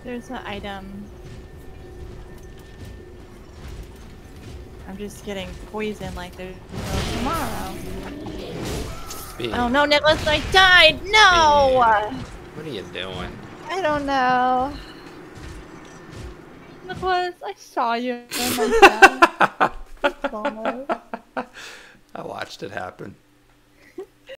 There's an item. I'm just getting poisoned like there's no tomorrow. Oh no, Nicholas, I died! No! What are you doing? I don't know. Nicholas, I saw you in my I I watched it happen.